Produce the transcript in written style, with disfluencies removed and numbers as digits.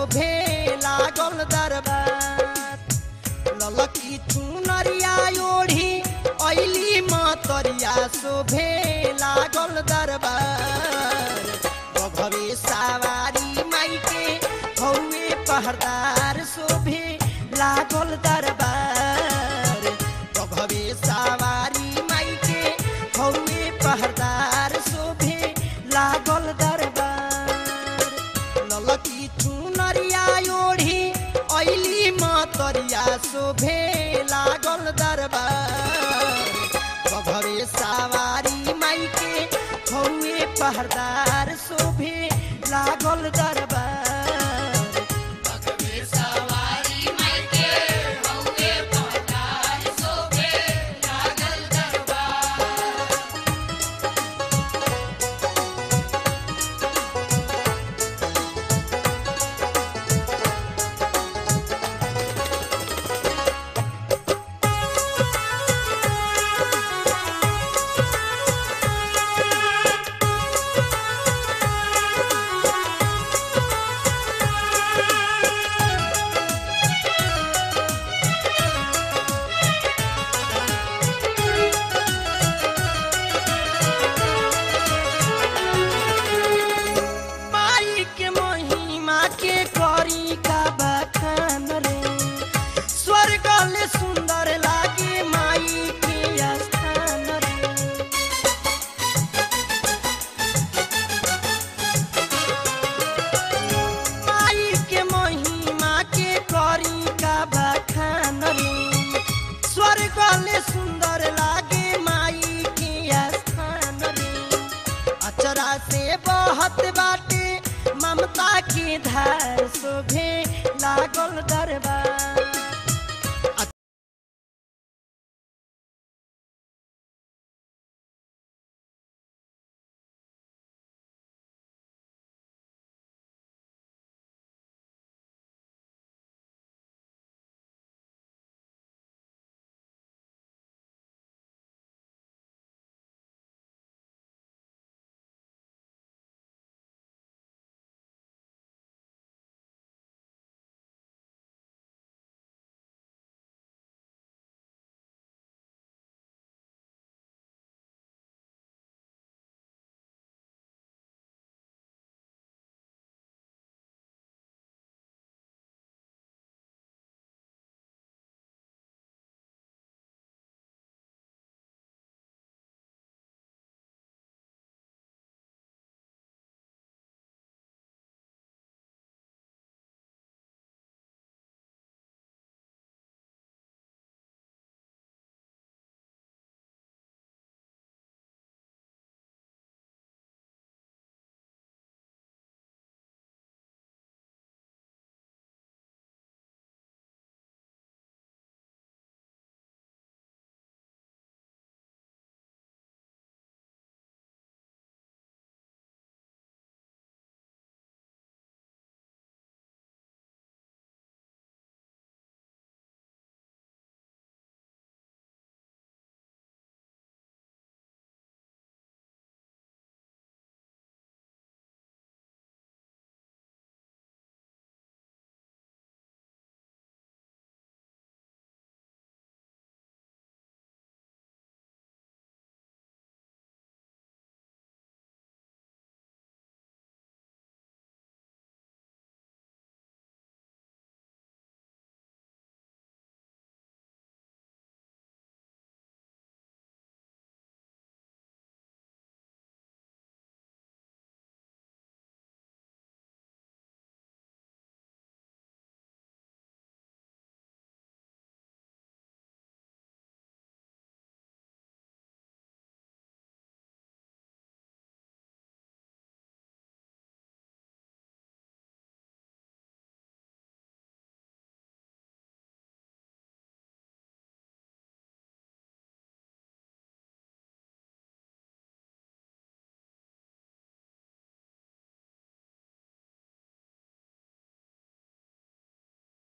शोभे लागल दरबार। ललकी चुनरिया ओढ़ी अइली मतरिया शोभे लागल दरबार। बघवे सवारी माई के हौवे पहरदार शोभे लागल दरबार। बघवे सवारी माई के हौवे पहरदार शोभे लागल दरबार। ललकी चुनरिया ओढ़ी अइली मतरिया शोभे लागल दरबार। बघवे सवारी माई के हौवे पहरदार शोभे लागल दरबार। सुंदर लागे माई के स्थान रे। माई के महिमा के करी का बखान रे। स्वर्ग ले सुंदर लागे माई के स्थान रे। अचरा से बहत बाटे ममता की धार शोभे लागल दरबार।